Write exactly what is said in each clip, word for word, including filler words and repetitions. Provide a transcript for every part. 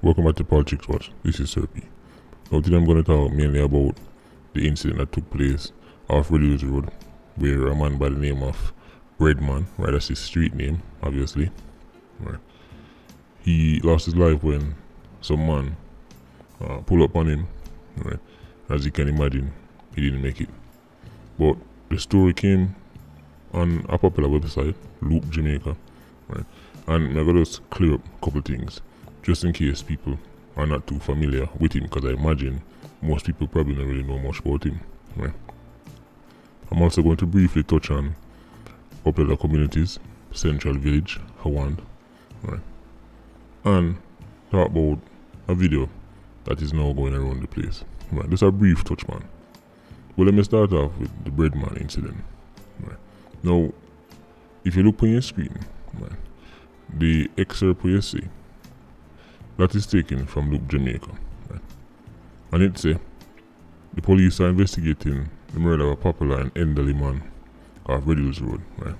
Welcome back to Politics Watch. This is Sir P. Now today I'm going to talk mainly about the incident that took place off Ridley's Road, where a man by the name of Breadman, right, that's his street name, obviously, right, he lost his life when some man uh, pulled up on him, right. As you can imagine, he didn't make it. But the story came on a popular website, Loop Jamaica, right, and I'm going to just clear up a couple things, just in case people are not too familiar with him, because I imagine most people probably don't really know much about him, right. I'm also going to briefly touch on a couple of the communities, Central Village, Hawand, right, and talk about a video that is now going around the place, right. Just a brief touch, man. Well, let me start off with the Breadman incident, right. Now, if you look on your screen, right, the excerpt where you see, that is taken from Loop Jamaica, right, and it say the police are investigating the murder of a popular and elderly man off Ridley's Road, right.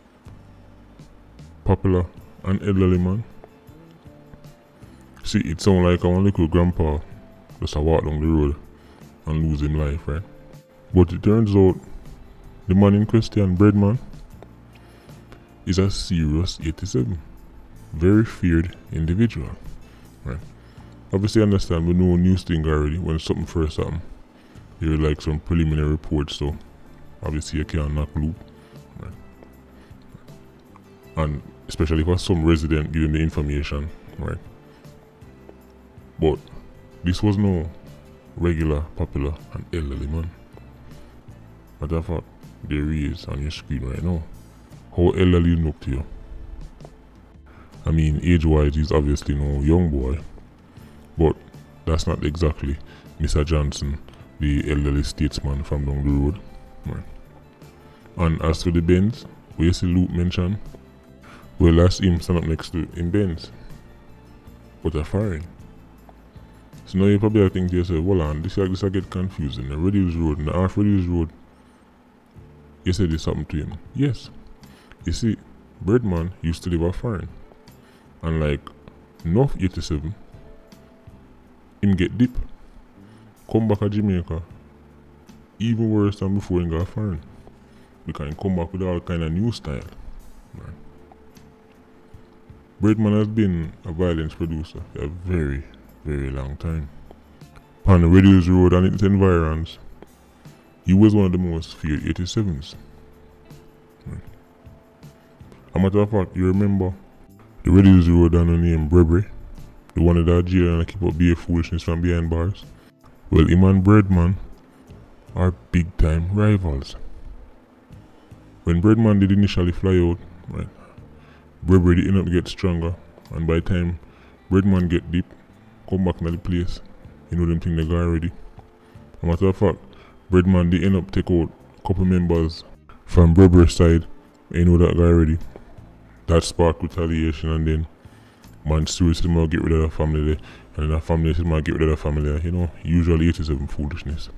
Popular and elderly man. See, it sounds like a one little grandpa just a walk down the road and lose him life, right? But it turns out the man in question, Breadman, is a serious eighty-seven, very feared individual, right? Obviously, understand we know news thing already. When something first happen, you like some preliminary reports, so obviously you can't knock Loop, right? And especially for some resident giving the information, right? But this was no regular, popular, and elderly man. Matter of fact, there he is on your screen right now. How elderly look to you? I mean, age-wise, he's obviously no young boy, but that's not exactly Mister Johnson, the elderly statesman from down the road, right. And as to the Benz, where you see Luke mentioned, well, that's him stand up next to him Benz, but a foreign. So now you probably think to yourself, well, on this like this I get confusing. The Ridley's Road, and off Ridley's Road, you said there's something to him. Yes. You see, Breadman used to live a foreign, and like North eighty-seven, him get deep, come back to Jamaica, even worse than before he got foreign, because he come back with all kind of new style, right. Breadman has been a violence producer for a very, very long time. On the Ridley's Road and its environs, he was one of the most feared eighty-sevens. Right. A matter of fact, you remember the Ridley's Road and the name Brebre, the one that jail and keep up beer foolishness from behind bars? Well, him and Breadman are big time rivals. When Breadman did initially fly out, right, Brebre did end up get stronger, and by the time Breadman get deep, come back to the place, you know them thing they got already. A matter of fact, Breadman did end up take out a couple members from Brebre's side, you know that guy already. That sparked retaliation, and then man Stewart said man get rid of the family there, and then the family said man get rid of the family there, you know, usually eighty-seven foolishness.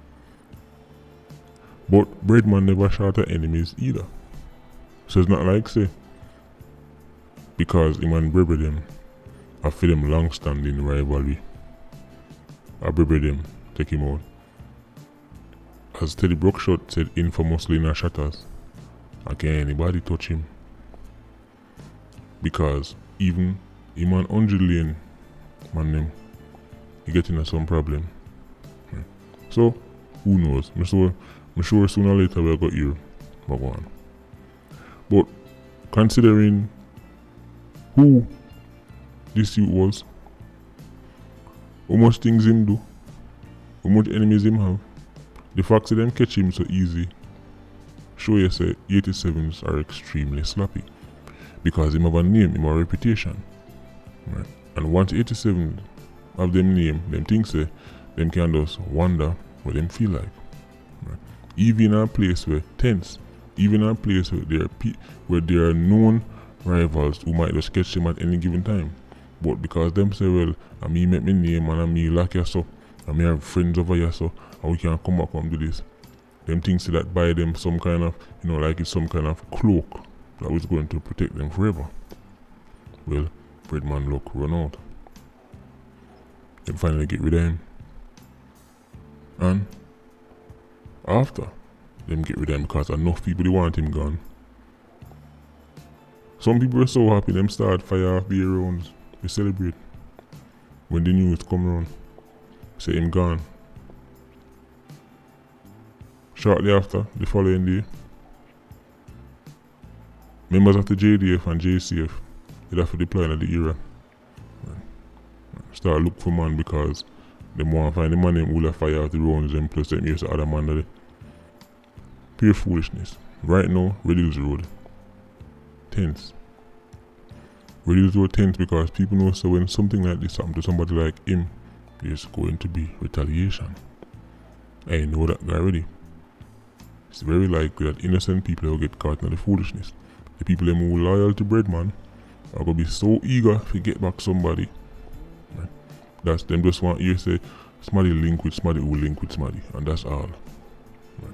But Breadman never shot at enemies either. So it's not like say, because him and Brebre them I feel them long standing rivalry, I Brebre them take him out. As Teddy Brookshot said infamously in our shatters, I can't anybody touch him. Because even him and Hundred Lane man them, he getting into some problem. Hmm. So who knows? I'm sure, I'm sure sooner or later we'll got here. But go on. But considering who this youth was, how much things him do, how much enemies him have, the fact that them catch him so easy show you say eighty-sevens are extremely sloppy, because him have a name, him have a reputation, right? And once eighty-seven have them name, them things say them can just wonder what them feel like, right? Even in a place where tense, even in a place where there are pe where there are known rivals who might just catch them at any given time, but because them say, well, I me make me name and I me like you so, and me have friends over here so, and we can come back and do this. Them things that buy them some kind of, you know, like it's some kind of cloak that was going to protect them forever. Well, Breadman luck run out. Them finally get rid of him. And after them get rid of him because enough people they want him gone. Some people are so happy them start fire off their rounds. They celebrate. When the news come around, say him gone. Shortly after, the following day, members of the J D F and J C F did have to deploy in the era. Start look for man because they want to find the man who will fire out the rounds and plus them use the other man that pure foolishness. Right now, Red Hills Road. Tense. Red Hills Road tense because people know so when something like this happens to somebody like him, there's going to be retaliation. I know that guy already. It's very likely that innocent people will get caught in the foolishness. The people them who are loyal to Breadman are going to be so eager to get back somebody. Right? That's them just want you to say, somebody link with somebody who link with somebody, and that's all. Right?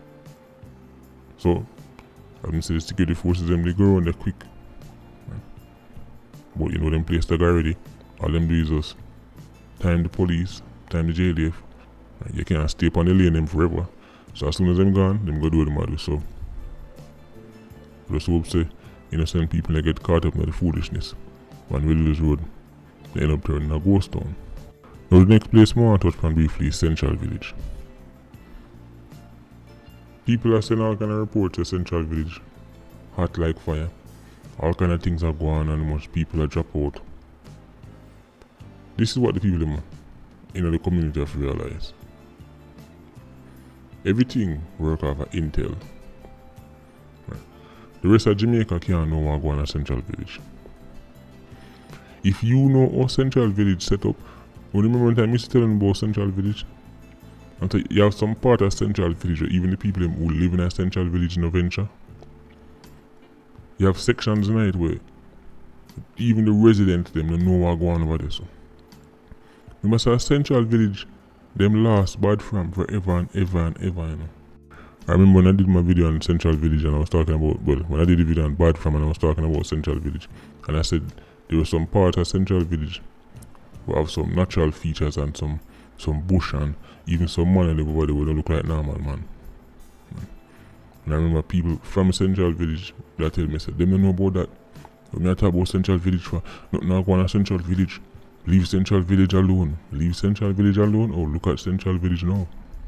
So, I mean, say the security forces them, they go around there quick. Right? But you know, them place the guy already. All them do is just time the police, time the J D F. Right? You can't stay upon the lane them forever. So as soon as them gone, them go do what them do. So just hope say innocent people they get caught up in the foolishness. One Red Hills Road, they end up turning a ghost town. Now the next place I want to touch upon briefly is Central Village. People are sending all kind of reports to Central Village. Hot like fire. All kind of things are going on and much people are drop out. This is what the people in you know, the community have realized. Everything work off of intel. Right. The rest of Jamaica can't know what going on at Central Village. If you know how Central Village set up, well, remember when time I used to tell them about Central Village? And so you have some part of Central Village, or even the people who live in a Central Village in a venture. You have sections in it where even the residents them don't know what going on over there. So you must have Central Village. Them last bad from forever and ever and ever, you know. I remember when I did my video on Central Village and I was talking about, well, when I did the video on Bad From and I was talking about Central Village, and I said there was some part of Central Village who have some natural features and some some bush and even some man live over there who don't look like normal man. And I remember people from Central Village that tell me, said, they don't know about that. When I talk about Central Village for, not now going to Central Village. Leave Central Village alone. Leave Central Village alone. Oh, look at Central Village now.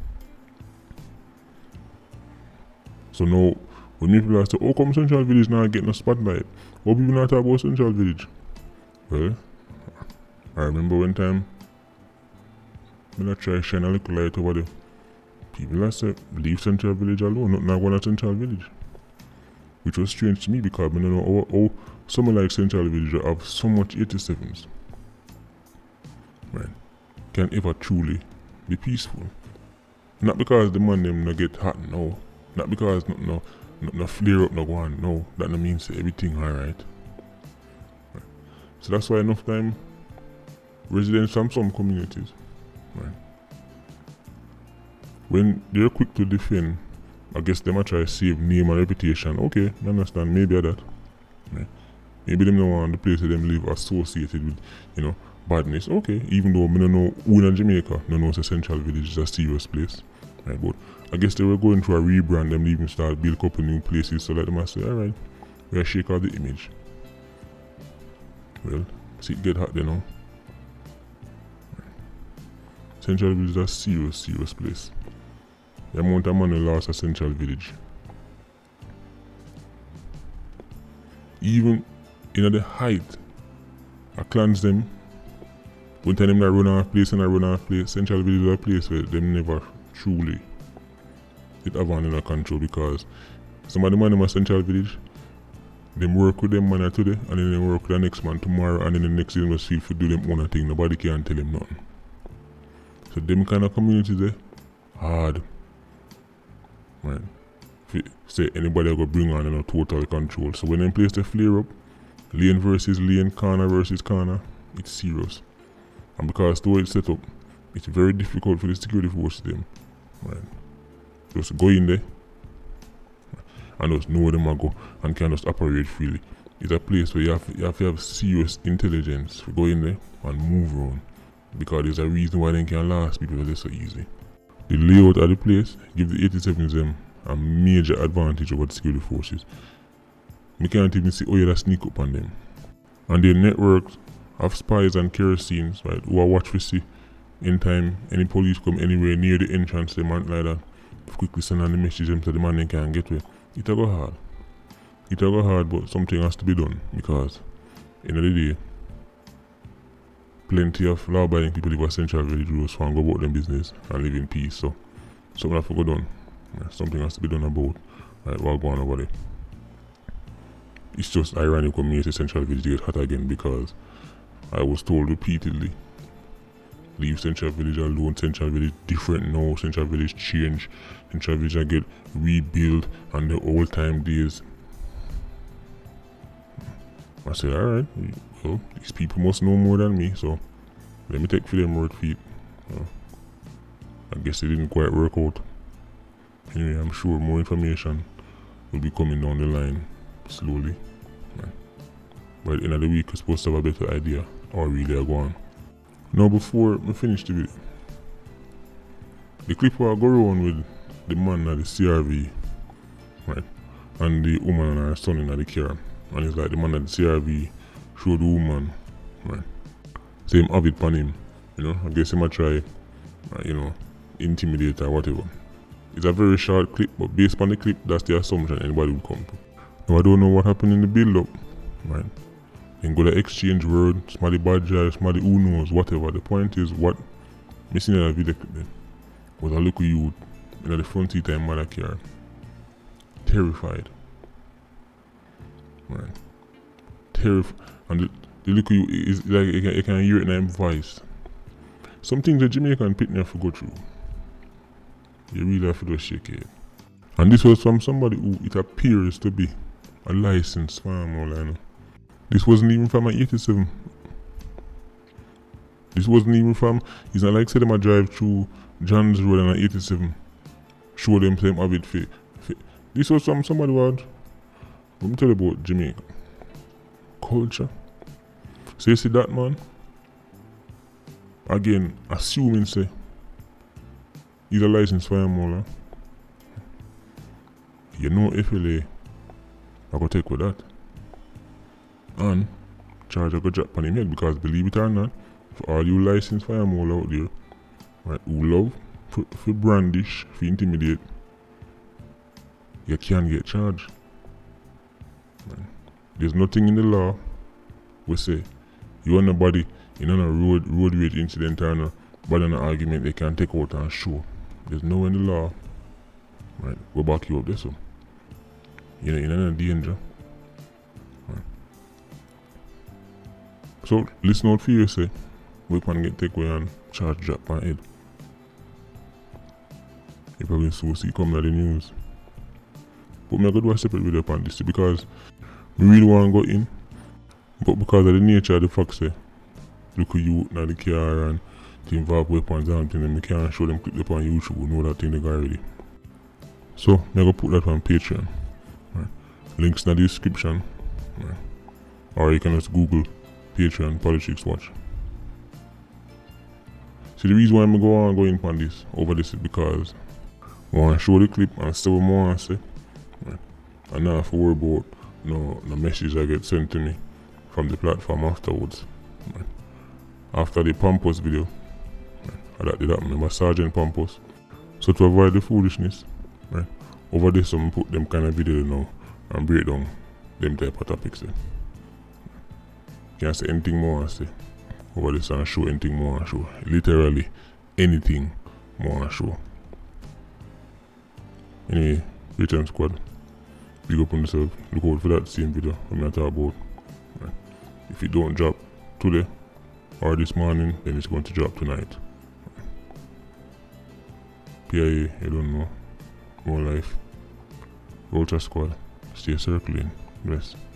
So now, when people ask, oh, come Central Village now getting a spotlight? What people not talk about Central Village? Well, I remember one time, when I try to shine a little light over there, people have said, leave Central Village alone. Not now going to Central Village. Which was strange to me because I don't know how, how someone like Central Village have so much eighty-sevens. Right, can ever truly be peaceful. Not because the man them no get hot, no. Not because no no no, no flare up no go on, no. That no means everything alright. Right. So that's why enough time residents from some communities, right, when they're quick to defend, I guess they might try to save name and reputation. Okay, I understand, maybe that. Right. Maybe them don't want the place that them live associated with, you know, badness. Okay, even though I don't know who in Jamaica, I don't know it's a Central Village is a serious place. Right, but I guess they were going through a rebrand, them even start build a couple new places, so let them say, alright, we'll shake out the image. Well, see it get hot there now. Right. Central Village is a serious, serious place. The amount of money lost at Central Village. Even in the height, I cleanse them. When time them that run off place and I run off place, Central Village is a place where them never truly it have one in a control because some of the man in my Central Village, them work with them man today and then they work with the next man tomorrow and then the next day they must feel to do them own thing. Nobody can tell them nothing. So them kind of communities there, hard. Right. If you say anybody will go bring on you know, total control. So when them place the flare up, lane versus lane, corner versus corner, it's serious. And because the way it's set up, it's very difficult for the security force them. Right. Just go in there and just know where them are go and can just operate freely. It's a place where you have, you have to have serious intelligence to go in there and move around. because there's a reason why they can last people are so easy. The layout of the place gives the eighty-sevens them a major advantage over the security forces. We can't even see how you sneak up on them. And their networks of spies and kerosene, right, who are watch for see in time any police come anywhere near the entrance, them and like that, quickly send on the message them so the man they can get away. It'll go hard. It'll go hard, but something has to be done because in the day, plenty of law-abiding people live at Central Village Road and go about their business and live in peace. So something has to go done. Yeah, something has to be done about right, what going on over there. It's just ironic when me to Central Village get hot again because I was told repeatedly, leave Central Village alone, Central Village different now, Central Village change, Central Village I get rebuilt and the old time days. I said, alright, well, these people must know more than me, so let me take for them word feet. Uh, I guess it didn't quite work out. Anyway, I'm sure more information will be coming down the line slowly. Right. By the end of the week, we're supposed to have a better idea or really are going. Now, before we finish the video, the clip will go around with the man at the C R V, right, and the woman and her son in the car. And it's like the man at the C R V showed the woman, right, say him have it on him, you know, I guess he might try, uh, you know, intimidate or whatever. It's a very short clip, but based on the clip, that's the assumption anybody would come to. Now I don't know what happened in the build-up, right? Then go to exchange word, somebody bad guy, somebody who knows, whatever. The point is, what missing in that video clip then was a little youth in the front seat of mother car, terrified, right? Terrified, and the, the little youth is like you can, you can hear it in their voice. Some things the Jamaican pitney have to go through. You really have to just shake it. And this was from somebody who it appears to be a licensed farmer, you know. This wasn't even from an eighty-seven. This wasn't even from, it's not like say them a drive through John's Road and an eighty-seven. Show them same have it fit. This was from somebody who had, let me tell you about Jamaica. Culture. So you see that man? Again, assuming say, he's a licensed fireman. You know F L A, I go take with that. And charge I go drop on him head because believe it or not, for all you licensed firemen out there, right, who love for, for brandish, for intimidate, you can get charged. Right. There's nothing in the law we say you and nobody in a road road rage incident or no, but in an argument they can take out and show. There's no in the law, right, go back you up there so. You know, you're not in danger. Right. So listen out for you say, we can get take away and charge drop on head. You probably so see come to the news. But me I go do a separate video upon this because we really want to go in. But because of the nature of the fact say, look at you now the car and to involve weapons and things, and we can't show them clip upon YouTube, we know that thing they got already. So me I go put that on Patreon. Right. Links in the description. Right. Or you can just Google Patreon Politics Watch. See the reason why I'm go on going on this over this is because I want to show the clip and see what I want to say. Right. And not have to worry about no, no message I get sent to me from the platform afterwards. Right. After the Pampos video, right, I that did happen, remember Sergeant Pampos. So to avoid the foolishness, right, over this I'm put them kind of video now and break down them type of topics. Eh. Can't say anything more I say over this and show anything more I show. Literally anything more I show. Anyway, Patreon squad, big up on yourself. Look out for that same video I'm not talking about. Right. If it don't drop today or this morning, then it's going to drop tonight. P I A, you don't know. More life. Ultra squad, stay circling. Bless.